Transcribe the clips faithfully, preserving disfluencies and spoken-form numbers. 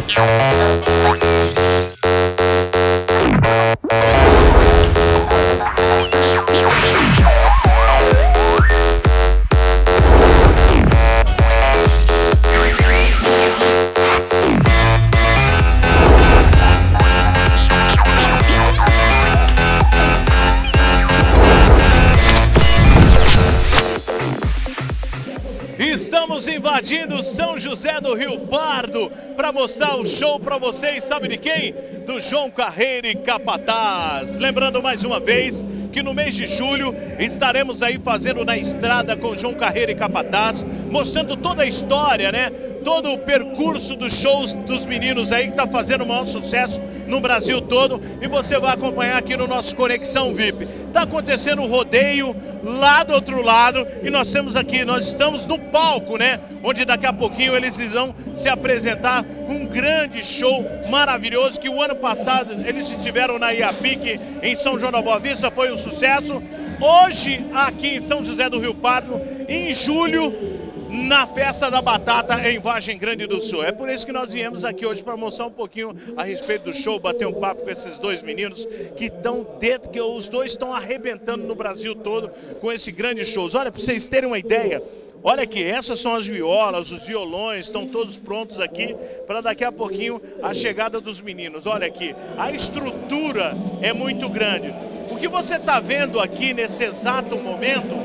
Estamos invadindo São José do Rio Pardo para mostrar o show para vocês, sabe de quem? Do João Carreiro e Capataz. Lembrando mais uma vez que no mês de julho estaremos aí fazendo na estrada com João Carreiro e Capataz, mostrando toda a história, né? Todo o percurso dos shows dos meninos aí que tá fazendo o maior sucesso no Brasil todo, e você vai acompanhar aqui no nosso Conexão V I P. Tá acontecendo um rodeio lá do outro lado e nós temos aqui, nós estamos no palco, né? Onde daqui a pouquinho eles irão se apresentar com um grande show maravilhoso que o ano passado eles estiveram na IAPIC em São João da Boa Vista, foi um sucesso. Hoje aqui em São José do Rio Pardo, em julho, na Festa da Batata em Vargem Grande do Sul. É por isso que nós viemos aqui hoje para mostrar um pouquinho a respeito do show, bater um papo com esses dois meninos que estão dentro, que os dois estão arrebentando no Brasil todo com esse grande show. Olha, para vocês terem uma ideia, olha aqui, essas são as violas, os violões, estão todos prontos aqui para daqui a pouquinho a chegada dos meninos. Olha aqui, a estrutura é muito grande. O que você está vendo aqui nesse exato momento,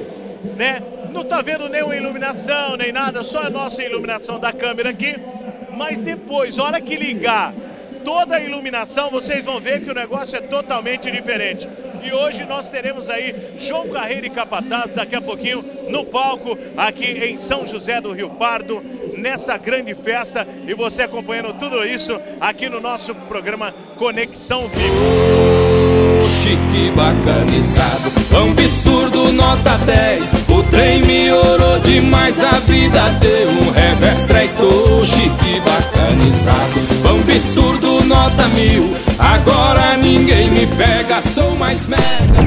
né? Não está vendo nenhuma iluminação, nem nada, só a nossa iluminação da câmera aqui. Mas depois, a hora que ligar toda a iluminação, vocês vão ver que o negócio é totalmente diferente. E hoje nós teremos aí João Carreiro e Capataz daqui a pouquinho no palco aqui em São José do Rio Pardo, nessa grande festa. E você acompanhando tudo isso aqui no nosso programa Conexão V I P. Chique bacanizado, absurdo nota dez. O trem me orou demais, a vida deu um revés. Tô chique bacanizado, absurdo nota mil. Agora ninguém me pega, sou mais mega.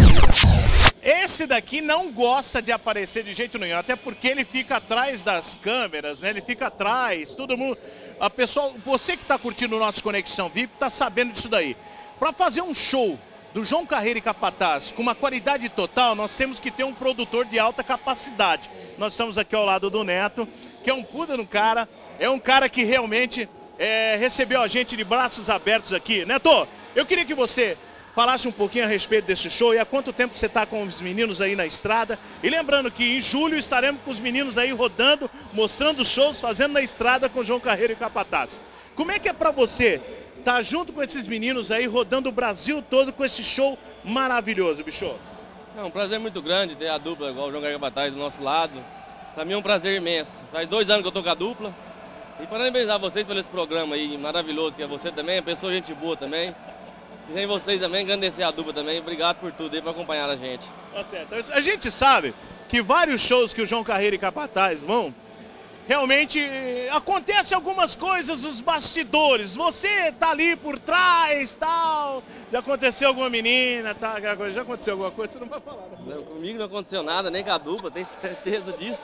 Esse daqui não gosta de aparecer de jeito nenhum, até porque ele fica atrás das câmeras, né? Ele fica atrás, todo mundo... A pessoa, você que está curtindo o nosso Conexão V I P está sabendo disso daí. Para fazer um show do João Carreiro e Capataz com uma qualidade total, nós temos que ter um produtor de alta capacidade. Nós estamos aqui ao lado do Neto, que é um puta no cara, é um cara que realmente é, recebeu a gente de braços abertos aqui. Neto, eu queria que você falasse um pouquinho a respeito desse show e há quanto tempo você está com os meninos aí na estrada. E lembrando que em julho estaremos com os meninos aí rodando, mostrando shows, fazendo na estrada com João Carreiro e Capataz. Como é que é para você tá junto com esses meninos aí, rodando o Brasil todo com esse show maravilhoso, bicho? É um prazer muito grande ter a dupla igual o João Carreiro e Capataz do nosso lado. Pra mim é um prazer imenso. Faz dois anos que eu tô com a dupla. E parabenizar vocês pelo esse programa aí maravilhoso que é você também, pessoa gente boa também. E sem vocês também, agradecer a dupla também. Obrigado por tudo aí, por acompanhar a gente. Tá certo. A gente sabe que vários shows que o João Carreiro e Capataz vão, realmente acontece algumas coisas nos bastidores. Você tá ali por trás, tal. Já aconteceu alguma menina, tá? Já aconteceu alguma coisa? Você não vai falar, né? Não, comigo não aconteceu nada, nem com a dupla, tenho certeza disso.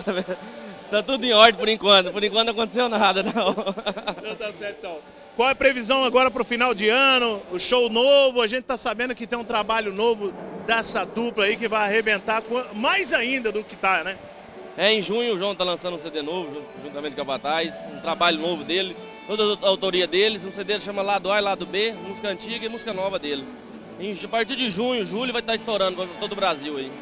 Tá tudo em ordem por enquanto. Por enquanto não aconteceu nada, não. Não, tá certo, então. Qual é a previsão agora para o final de ano? O show novo, a gente tá sabendo que tem um trabalho novo dessa dupla aí que vai arrebentar mais ainda do que tá, né? É, em junho o João tá lançando um C D novo, juntamente com a Capataz, um trabalho novo dele, toda a autoria deles, um C D chama Lado A e Lado B, música antiga e música nova dele. Em, a partir de junho, julho vai estar estourando para todo o Brasil aí.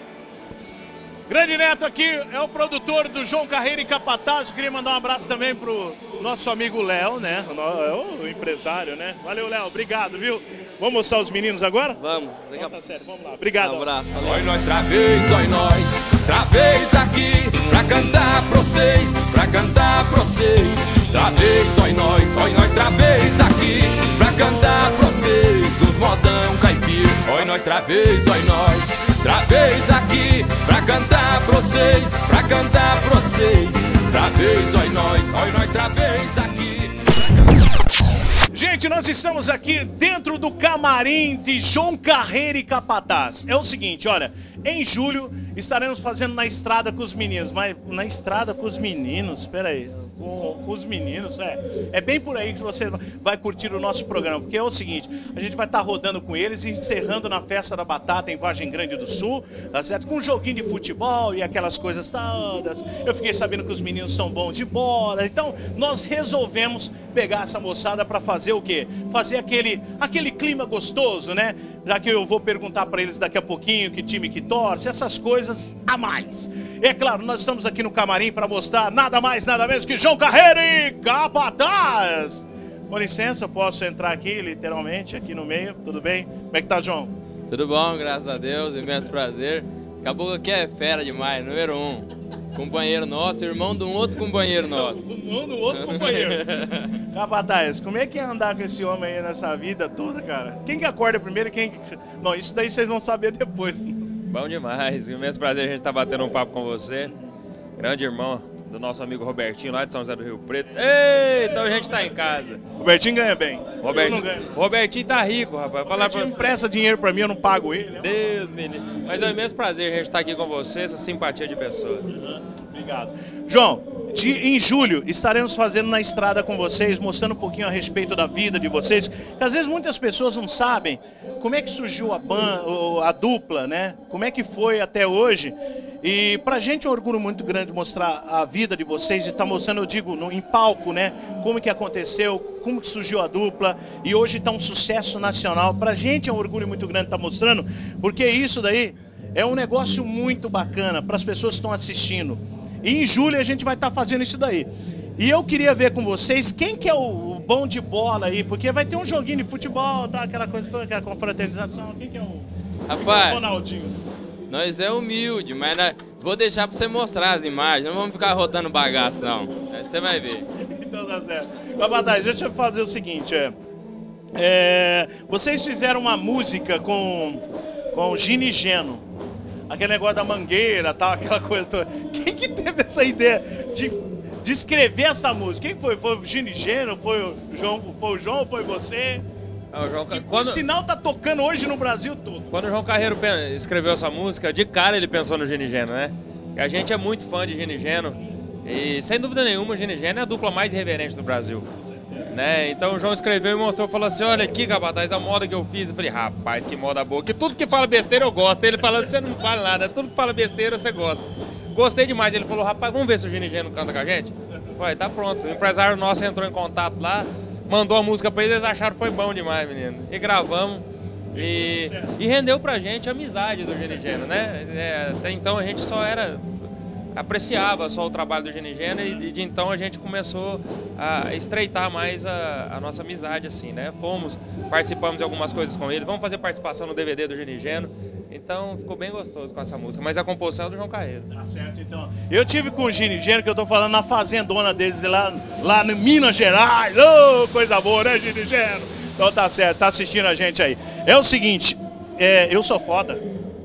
Grande Neto aqui, é o produtor do João Carreiro e Capataz. Eu queria mandar um abraço também pro nosso amigo Léo, né? O empresário, né? Valeu, Léo, obrigado, viu? Vamos mostrar os meninos agora? Vamos. Então, tá certo, vamos lá. Obrigado. Um abraço, valeu. Oi nós outra vez, oi nós, outra vez aqui, pra cantar pra vocês, pra cantar pra vocês. Outra vez, oi nós, oi nós, outra vez aqui, pra cantar pra vocês, os modão caipira. Oi nós, outra vez, oi nós, outra vez aqui, pra cantar pra vocês, pra cantar pra vocês. Outra vez, oi nós, oi nós, outra vez aqui. Gente, nós estamos aqui dentro do camarim de João Carreiro e Capataz. É o seguinte, olha, em julho estaremos fazendo na estrada com os meninos, mas na estrada com os meninos, espera aí, com, com os meninos, é. É bem por aí que você vai curtir o nosso programa, porque é o seguinte, a gente vai estar rodando com eles e encerrando na Festa da Batata em Vargem Grande do Sul, tá certo? Com um joguinho de futebol e aquelas coisas todas. Eu fiquei sabendo que os meninos são bons de bola, então nós resolvemos pegar essa moçada para fazer o quê? Fazer aquele, aquele clima gostoso, né? Já que eu vou perguntar para eles daqui a pouquinho que time que torce, essas coisas a mais. É claro, nós estamos aqui no camarim para mostrar nada mais, nada menos que João Carreiro e Capataz. Com licença, eu posso entrar aqui, literalmente, aqui no meio, tudo bem? Como é que tá, João? Tudo bom, graças a Deus, imenso prazer. Caboclo aqui é fera demais, número um. Companheiro nosso, irmão de um outro companheiro nosso. Irmão do outro companheiro. Capataz, como é que é andar com esse homem aí nessa vida toda, cara? Quem que acorda primeiro e quem que... Não, isso daí vocês vão saber depois. Bom demais, imenso prazer a gente estar batendo um papo com você. Grande irmão do nosso amigo Robertinho, lá de São José do Rio Preto. Ei, então a gente tá em casa. Robertinho ganha bem. Robertinho, Robertinho tá rico, rapaz. Falar pra você. Empresta dinheiro pra mim, eu não pago ele. Né? Deus, menino. Mas é um imenso prazer a gente estar aqui com você, essa simpatia de pessoa. Uhum. Obrigado. João, de, em julho estaremos fazendo na estrada com vocês, mostrando um pouquinho a respeito da vida de vocês, que às vezes muitas pessoas não sabem como é que surgiu a, ban, a dupla, né? Como é que foi até hoje. E pra gente é um orgulho muito grande mostrar a vida de vocês e estar tá mostrando, eu digo, no, em palco, né? Como que aconteceu, como que surgiu a dupla e hoje está um sucesso nacional. Pra gente é um orgulho muito grande estar tá mostrando, porque isso daí é um negócio muito bacana para as pessoas que estão assistindo. E em julho a gente vai estar tá fazendo isso daí. E eu queria ver com vocês quem que é o bom de bola aí, porque vai ter um joguinho de futebol, tá? Aquela coisa toda, aquela confraternização. Quem que é o, Rapaz, é o Ronaldinho? Nós é humilde, mas nós... vou deixar para você mostrar as imagens, não vamos ficar rodando bagaço não. Aí você vai ver. Então tá certo. Capataz, deixa eu fazer o seguinte, é, é, vocês fizeram uma música com, com o Gini Geno. Aquele negócio da mangueira, tal, aquela coisa toda. Quem que teve essa ideia de, de escrever essa música? Quem foi? Foi o Gini Geno? Foi o João? Foi o João? Foi você? Ah, o João... E, quando... O sinal tá tocando hoje no Brasil todo. Quando o João Carreiro escreveu essa música, de cara ele pensou no Gini Geno, né? E a gente é muito fã de Gini Geno. E sem dúvida nenhuma, o Gini Geno é a dupla mais irreverente do Brasil. Né? Então o João escreveu e mostrou, falou assim, olha aqui, Capataz, a moda que eu fiz. Eu falei, rapaz, que moda boa, que tudo que fala besteira eu gosto. Ele falou, você não fala nada, tudo que fala besteira você gosta. Gostei demais, ele falou, rapaz, vamos ver se o Gini Geno canta com a gente? Eu falei, tá pronto. O empresário nosso entrou em contato lá, mandou a música pra eles, eles acharam que foi bom demais, menino. E gravamos. E, e rendeu pra gente a amizade do Gini Geno, né? É, até então a gente só era... apreciava só o trabalho do Gini Geno e de então a gente começou a estreitar mais a, a nossa amizade, assim, né? Fomos, participamos de algumas coisas com ele, vamos fazer participação no D V D do Gini Geno, então ficou bem gostoso com essa música, mas a composição é do João Carreiro. Tá certo, então. Eu tive com o Gini Geno, que eu tô falando na fazendona deles lá, lá no Minas Gerais, ô, oh, coisa boa, né, Gini Geno? Então tá certo, tá assistindo a gente aí. É o seguinte, é, eu sou foda.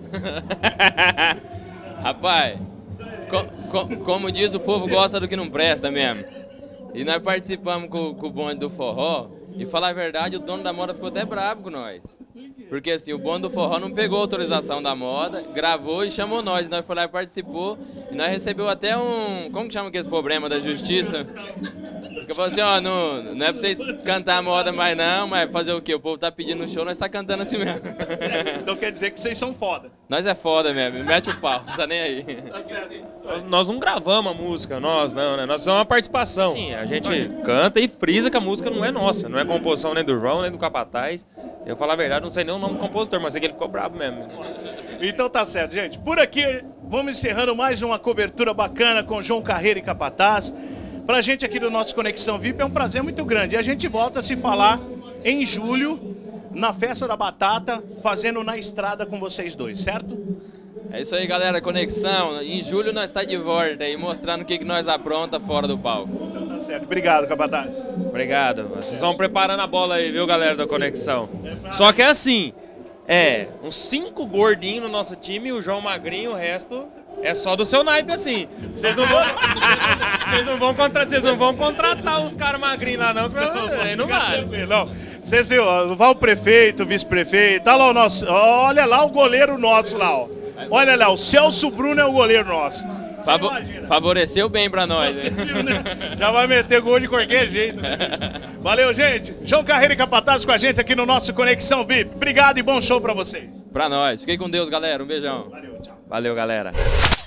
Rapaz... Co co como diz, o povo gosta do que não presta mesmo. E nós participamos com, com o bonde do forró. E falar a verdade, o dono da moda ficou até bravo com nós. Porque assim, o bonde do forró não pegou a autorização da moda, gravou e chamou nós. E nós foi lá e participou. E nós recebeu até um... como que chama aquele problema da justiça? Porque falou assim, ó, não, não é pra vocês cantar a moda mais não, mas fazer o quê? O povo tá pedindo no show, nós tá cantando assim mesmo. Então quer dizer que vocês são foda. Nós é foda mesmo, mete o pau, não tá nem aí. Tá certo. Nós, nós não gravamos a música, nós não, né? Nós fizemos uma participação. Sim, a gente canta e frisa que a música não é nossa, não é composição nem do João, nem do Capataz. Eu falar a verdade, não sei nem o nome do compositor, mas sei que ele ficou bravo mesmo. Então tá certo, gente. Por aqui, vamos encerrando mais uma cobertura bacana com João Carreiro e Capataz. Pra gente aqui do nosso Conexão V I P é um prazer muito grande. E a gente volta a se falar em julho, na Festa da Batata, fazendo na estrada com vocês dois, certo? É isso aí, galera, Conexão. Em julho nós tá de volta aí, mostrando o que, que nós apronta fora do palco. Então tá certo. Obrigado, Capataz. Obrigado. Vocês vão preparando a bola aí, viu, galera da Conexão? Só que é assim, é, uns cinco gordinhos no nosso time, o João magrinho, o resto... é só do seu naipe, assim. Vocês não vão, vocês não vão, contra, vocês não vão contratar uns caras magrinhos lá, não, que aí não vale. Não, vocês viram, vai o prefeito, o vice-prefeito, tá lá o nosso, olha lá o goleiro nosso lá, ó. Olha lá, o Celso Bruno é o goleiro nosso. Favo favoreceu bem pra nós. Você viu, né? Já vai meter gol de qualquer jeito. Né? Valeu, gente. João Carreiro e Capataz com a gente aqui no nosso Conexão V I P. Obrigado e bom show pra vocês. Pra nós. Fiquem com Deus, galera. Um beijão. Valeu, tchau. Valeu, galera.